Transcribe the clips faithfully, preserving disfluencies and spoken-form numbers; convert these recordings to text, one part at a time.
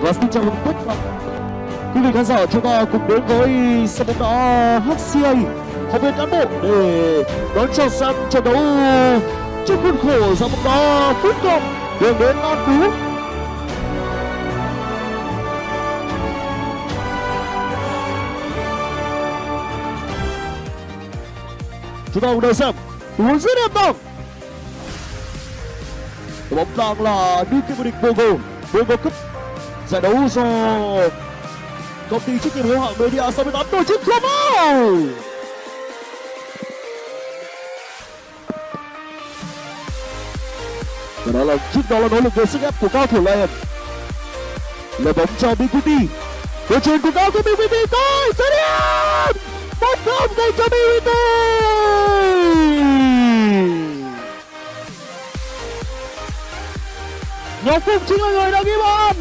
Và xin chào mừng tất cả quý vị khán giả, chúng ta cùng đến với sân bóng đá hát xê a, học viện cán bộ để đón chào xem trận đấu trong khuôn khổ giải bóng đá Food Cup đường đến An Phú. Chúng ta cùng đợi xem tình huống rất đẹp đỏ. Đội bóng đang là đương kim vô địch Volvo Volvo Cup, giải đấu do công ty trách nhiệm hữu hạn Media sáu mươi tám tổ chức không vào. Và đó là trước đó là nỗ lực về sức ép của cao thủ Lion. Lấy bóng cho bê quy tê. Đội truyền của cao của bê quy tê tới sẽ điểm. Một không dành cho bê quy tê. Ngọc Phúc chính là người đã ghi bàn.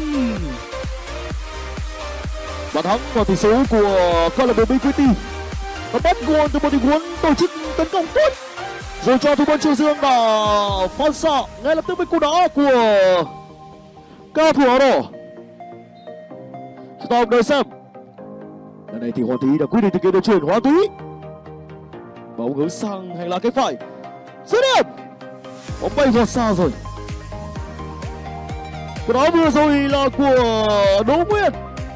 Bàn thắng vào tỷ số của câu lạc bộ bê quy tê. Và bắt nguồn từ một tình huống tổ chức tấn công tốt, rồi cho thủ môn Triệu Dương và phản xạ ngay lập tức với cú đá của cao thủ áo đỏ. Chúng ta cùng đợi xem. Lần này thì Hoàng Thúy đã quyết định thực hiện đội chuyển. Hoàng Thúy bóng hướng sang hành lang cánh phải, dứt điểm, bóng bay vào xa rồi. Cú đá vừa rồi là của Đỗ Nguyên.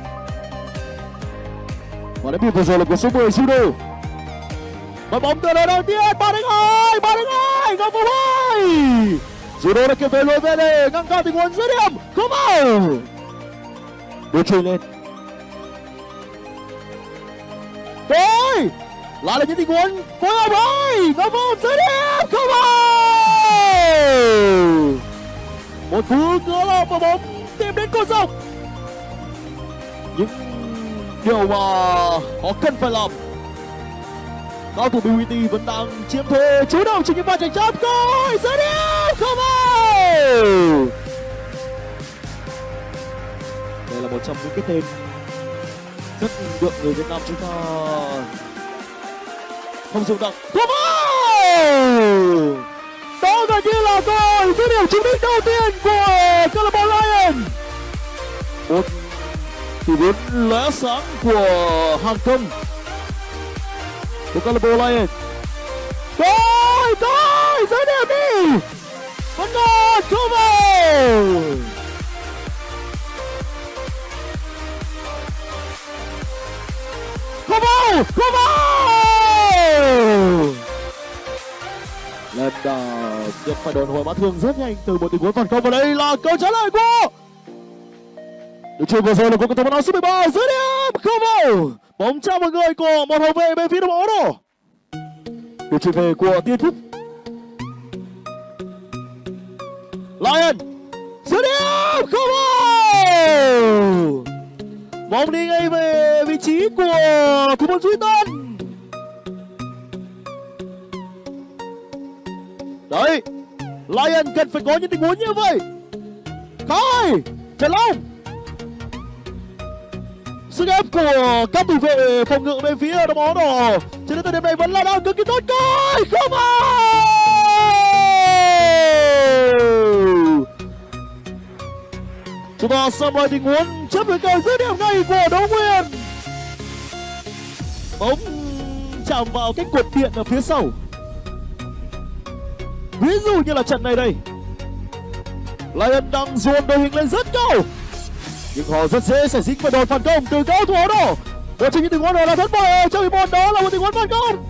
Và đến biên vừa rồi là của số mười Judo. Và bóng từ đời đầu tiên, ba đánh hai, ba đánh hai, Ngọc Phúc ơi. Judo đã kịp về lùi về để ngăn cản tình huống dứt điểm, không vào. Đưa chuyền lên. Rồi, lại là những tình huống phối hợp ơi, Ngọc Phúc dứt điểm, không vào. Một cú nữa là quả bóng tìm đến cột dọc. Những điều mà họ cần phải làm. Cao thủ bê quy tê vẫn đang chiếm thế chủ động trên những pha tranh chấp. Coi dứt điểm, không vào. Đây là một trong những cái tên rất được người Việt Nam chúng ta không dùng đặng. Không vào. Đó gần như là rồi dứt điểm chứng minh đầu tiên của câu lạc bộ Lion. Một tình huống lóe sáng của hàng công của câu lạc bộ Lion. Rồi, rồi, dứt điểm đi. Vẫn còn, không vào. Không vào, không vào. Lần được phải đồn hồi mã thương rất nhanh từ một tình huống phản công, và đây là câu trả lời của đội chuyền vừa rồi là của cầu thủ áo số mười ba, dứt điểm, không vào. Bóng trao vào người của một hậu vệ bên phía đội bóng áo đỏ. Đội chuyền về của Tiên Phúc. Lion dứt điểm, không vào. Bóng đi ngay về vị trí của thủ môn Duy Tân. Đấy, Lion cần phải có những tình huống như vậy. Khai, Trần Long. Sức ép của các thủ vệ phòng ngự bên phía đội bóng áo đỏ cho đến thời điểm này vẫn là đang cực kỳ tốt. Coi, không vào. Chúng ta xem lại tình huống chấp với cầu dứt điểm ngay của Đỗ Nguyên. Bóng chạm vào cái cột điện ở phía sau. Ví dụ như là trận này đây, Lion đang dồn đội hình lên rất cao, nhưng họ rất dễ sẽ dính vào đòn phản công từ cao thủ áo đỏ. Một trong những tình huống đó là thất bại trong hiệp một, đó là một tình huống phản công.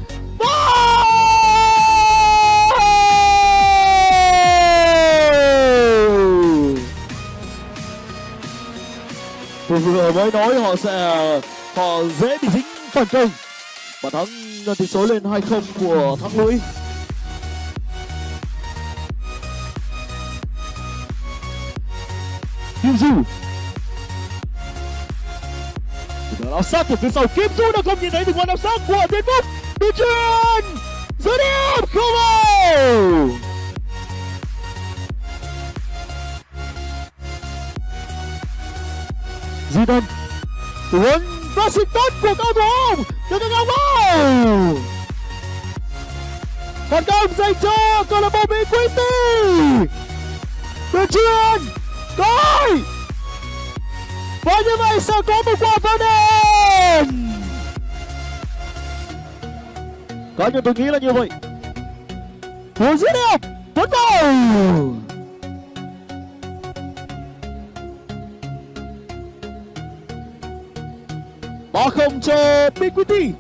Tôi vừa mới nói họ sẽ họ dễ bị dính phản công. Và thắng nâng tỷ số lên hai không của Thắng Lũy. Kim Du áo sát từ phía sau. Kim Du đã không nhìn thấy tình huống áo sát của Tiên Phúc. Đi chuyền dứt điểm, không vào. Di Tân tình huống passing tốt của cao thủ Hồng được ngang vào. Phản công dành cho câu lạc bộ bê quy tê. Đội chuyền. Coi Và như vậy sẽ có một quả pháo đền. Cá nhân tôi nghĩ là như vậy. Hồi giết đẹp, vẫn đầu. ba không cho bê quy tê.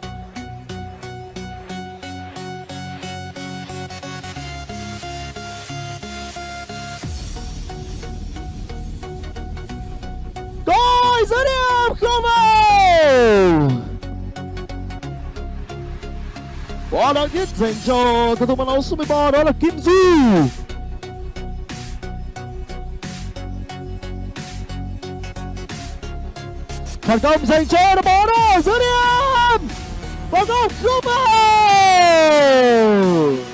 Rồi rất đẹp không vào. Quả đáng nhất dành cho cầu thủ mang áo số mười ba đó là Kim Du. Thành công dành cho đội bóng đó rất đẹp. Và không không vào.